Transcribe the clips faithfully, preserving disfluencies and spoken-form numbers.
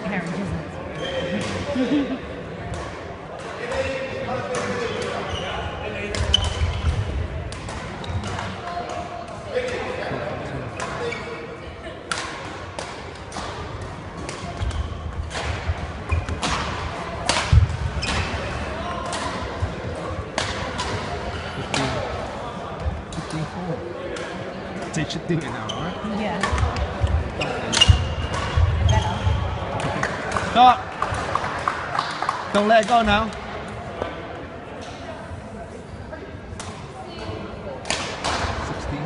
carriage, isn't it? They should do it now, right? Yeah. Better. Stop! Don't let it go now. sixteen.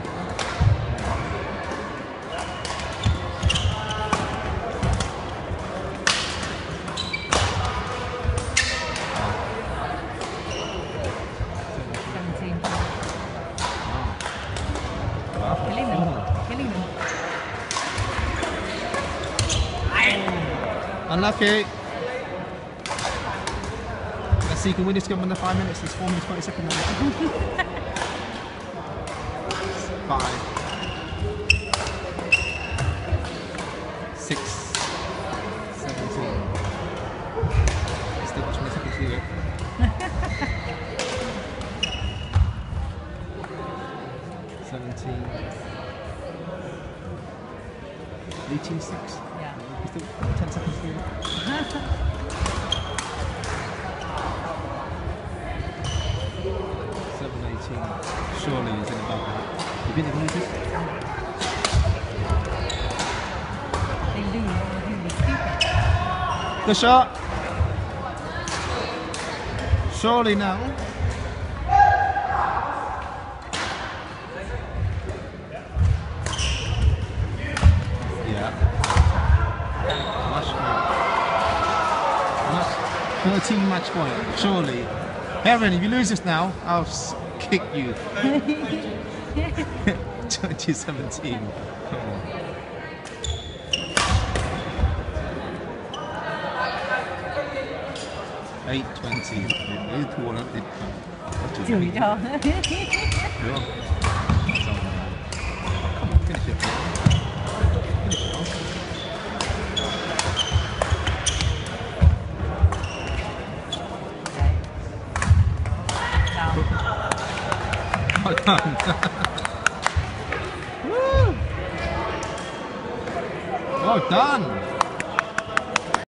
seventeen. Killing them. Killing them. Unlucky. Let's see, can we just give them the five minutes? There's four minutes, twenty seconds now. Five. Six. Seventeen. Still got twenty seconds to do it. Seventeen. Eighteen six. Yeah. Still ten seconds to do it. Seven eighteen. Surely is in about that. You think they lose this? They lose. They're really stupid. Good shot. Surely now. Yeah. Match point. Match, thirteen match point. Surely. Heaven, if you lose this now, I'll s kick you. twenty seventeen. Come on. eight twenty. eight to one. Dude, Come on, finish it. Finish it off. Well done. Woo! Well done.